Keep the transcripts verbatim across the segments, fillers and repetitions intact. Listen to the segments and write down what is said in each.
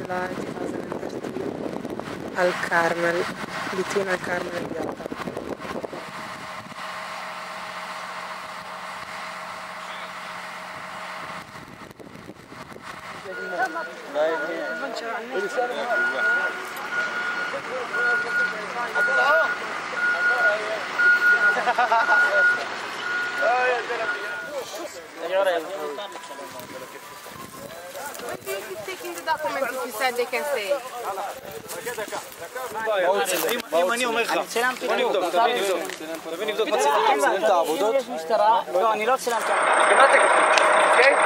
July twenty thirteen, Al Carmel, between Al Carmel and Yalta. When do you keep taking the documents if you said they can stay? אם אני אומר לך, בוא נבדוק, תביא נבדוק, תביא נבדוק בצלם, תצלם את העבודות. יש משטרה, לא, אני לא צילמתי. Okay?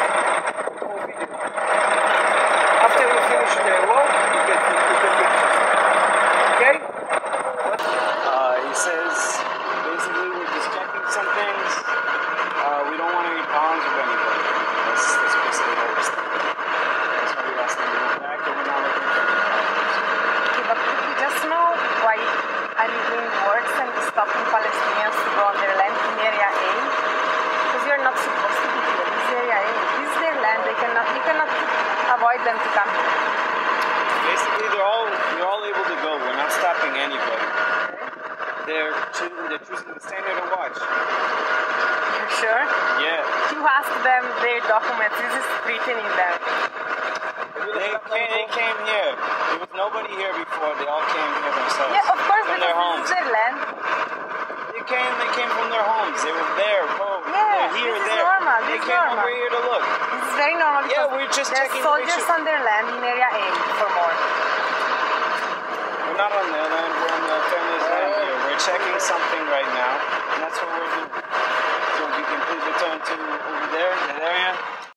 After we finish the work, you get pictures. Okay? Uh, he says, basically we're just checking some things. Uh, we don't want any problems with anybody. That's, that's basically what we're saying. That's why we asked them to go back, and we're not looking for any problems. Okay, but could you just know why are you doing works and stopping Palestinians to go on their land in Area A? Because you're not supposed to be here. This is Area A. This is their land. They cannot, you cannot avoid them to come here. Basically, they're all they're all able to go. We're not stopping anybody. They're choosing they're choosing to stand here to watch. You sure? Yeah. You ask them their documents. This is written in them. They came, they came here. There was nobody here before. They all came here themselves. Yeah, of course, from because their this homes. is their land. They came. They came from their homes. They were there. Oh, Yeah, they're here. this is there. normal, They this is came normal. over here to look. This is very normal Yeah, because we're just there's checking to make soldiers sure- on their land in Area A for more. We're not on their land. We're on the family's land here. We're checking something right now, and that's what we're doing. So if you can please return to over there, that area.